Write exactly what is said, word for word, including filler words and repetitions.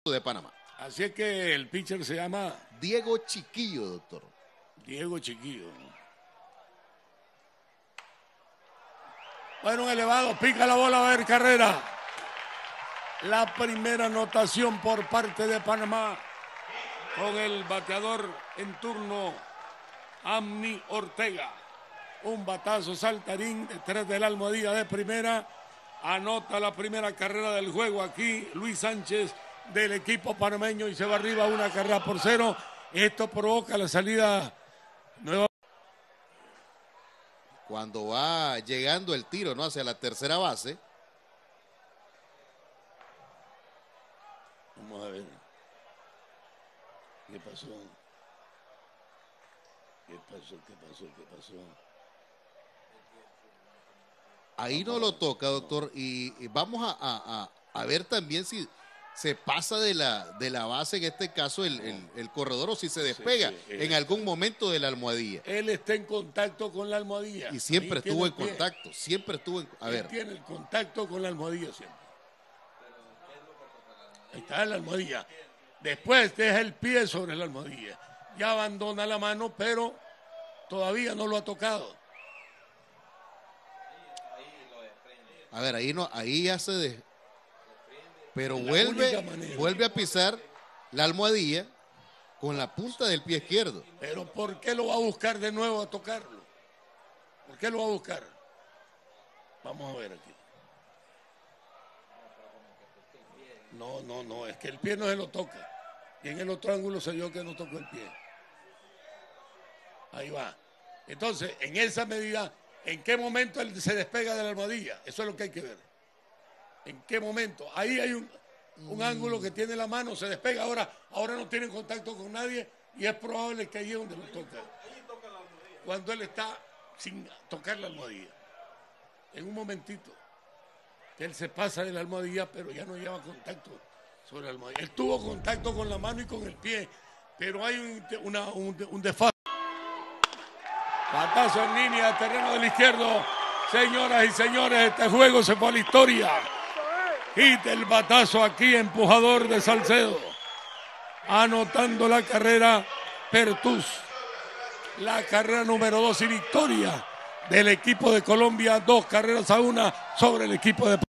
de Panamá. Así es que el pitcher se llama Diego Chiquillo, doctor. Diego Chiquillo. Bueno, un elevado, pica la bola, va a haber carrera. La primera anotación por parte de Panamá con el bateador en turno, Amni Ortega. Un batazo saltarín detrás de la almohadilla de primera. Anota la primera carrera del juego aquí Luis Sánchez del equipo panameño y se va arriba una carrera por cero. Esto provoca la salida nueva. Cuando va llegando el tiro, ¿no?, hacia la tercera base. Vamos a ver. ¿Qué pasó? ¿Qué pasó? ¿Qué pasó? ¿Qué pasó? Ahí no lo toca, doctor, y, y vamos a, a, a ver también si se pasa de la, de la base, en este caso el, el, el corredor, o si se despega sí, sí, en algún momento de la almohadilla. Él está en contacto con la almohadilla. Y siempre Ahí estuvo en contacto, siempre estuvo en... A Él ver. tiene el contacto con la almohadilla siempre. Ahí está la almohadilla. Después deja el pie sobre la almohadilla. Ya abandona la mano, pero todavía no lo ha tocado. A ver, ahí no, ahí ya se de... pero vuelve, vuelve a pisar la almohadilla con la punta del pie izquierdo. Pero ¿por qué lo va a buscar de nuevo a tocarlo? ¿Por qué lo va a buscar? Vamos a ver aquí. No, no, no, es que el pie no se lo toca. Y en el otro ángulo se vio que no tocó el pie. Ahí va. Entonces, en esa medida, ¿en qué momento él se despega de la almohadilla? Eso es lo que hay que ver. ¿En qué momento? Ahí hay un, un mm. ángulo que tiene la mano, se despega. Ahora, ahora no tiene contacto con nadie y es probable que ahí es donde lo toca. Cuando él está sin tocar la almohadilla. En un momentito. Que él se pasa de la almohadilla, pero ya no lleva contacto sobre la almohadilla. Él tuvo contacto con la mano y con el pie, pero hay un, una, un, un desfase. Batazo en línea, terreno del izquierdo. Señoras y señores, este juego se fue a la historia. Hit el batazo aquí, empujador de Salcedo. Anotando la carrera Pertús. La carrera número dos y victoria del equipo de Colombia. Dos carreras a una sobre el equipo de